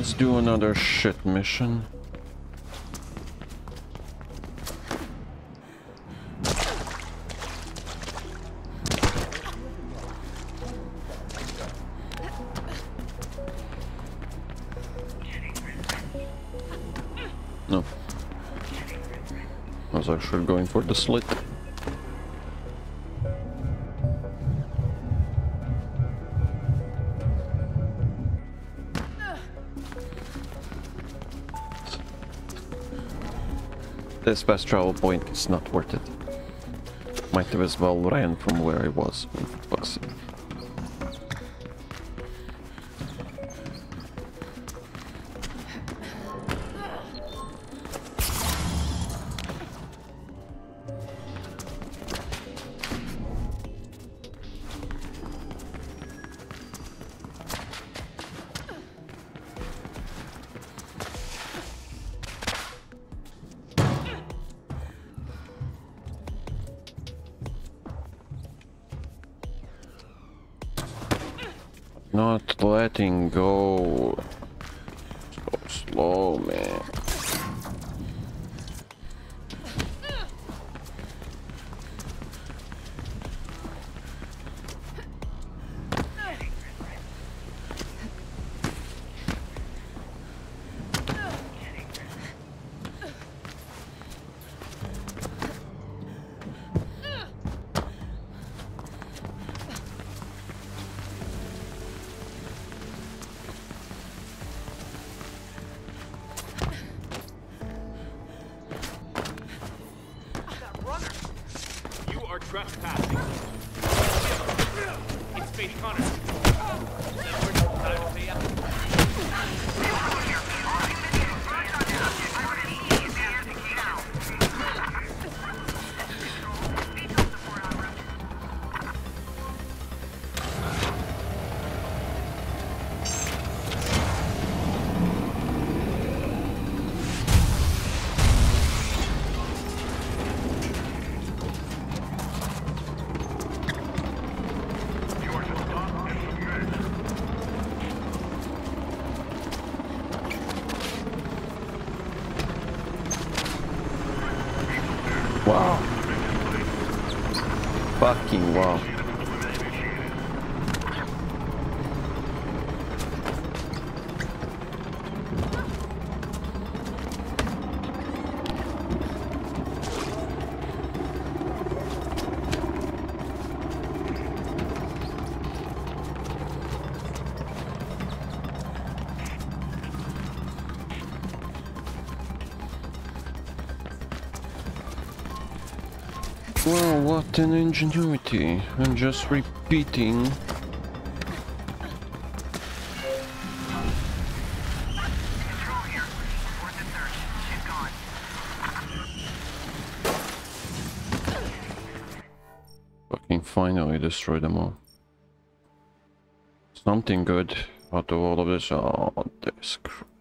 Let's do another shit mission. No. I was actually going for the slit. This fast travel point is not worth it. Might have as well ran from where I was. Fuck's sake. Not letting go. So slow, man. Trespassing. It's Faith Connor. Wow. Fucking wow. Wow, what an ingenuity. I'm just repeating. Fucking finally destroy them all. Something good out of all of this. Oh, this crap.